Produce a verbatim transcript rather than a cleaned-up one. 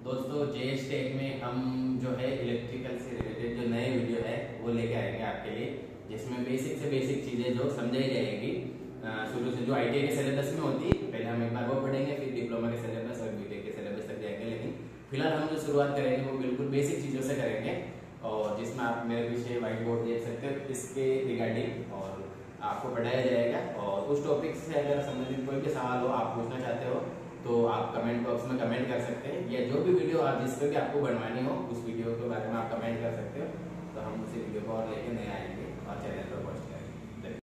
दोस्तों JS take में हम जो है इलेक्ट्रिकल से रिलेटेड जो नए वीडियो है वो लेके आएंगे आपके लिए, जिसमें बेसिक से बेसिक चीज़ें जो समझाई जाएगी शुरू से, जो आईटीआई के सिलेबस में होती है। पहले हम एक बार वो पढ़ेंगे, फिर डिप्लोमा के सिलेबस और बीटेक के सिलेबस तक जाएंगे। लेकिन फिलहाल हम जो शुरुआत करेंगे वो बिल्कुल बेसिक चीज़ों से करेंगे, और जिसमें आप मेरे पीछे व्हाइट बोर्ड देख सकते हो, इसके रिगार्डिंग और आपको पढ़ाया जाएगा। और उस टॉपिक से अगर संबंधित कोई भी सवाल हो, आप पूछना चाहते हो, तो आप कमेंट बॉक्स में कमेंट कर सकते हैं, या जो भी वीडियो आप जिस पर भी आपको बनवानी हो उस वीडियो के बारे में आप कमेंट कर सकते हो। तो हम उसी वीडियो को और लेके नए आएंगे और चैनल पर पहुँच